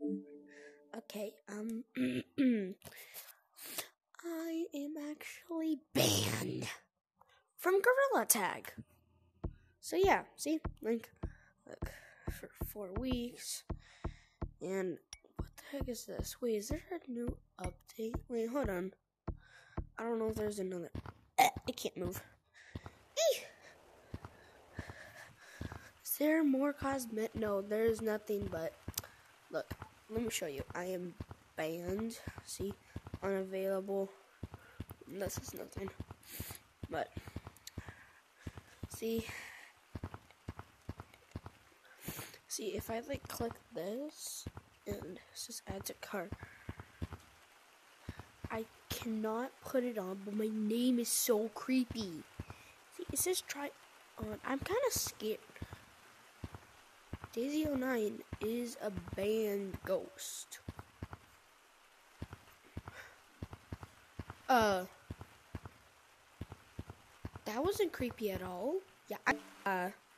Okay, I am actually banned from Gorilla Tag. So yeah, see, look, for 4 weeks, and what the heck is this? Wait, is there a new update? Wait, hold on. I don't know if there's another. I can't move. Is there more cosmetic? No, there's nothing but. Look, let me show you. I am banned. See, unavailable. This is nothing. But see, if I like click this and it says add to cart, I cannot put it on. But my name is so creepy. See, it says try on. I'm kind of scared. Daisy09 is a banned ghost. That wasn't creepy at all. Yeah,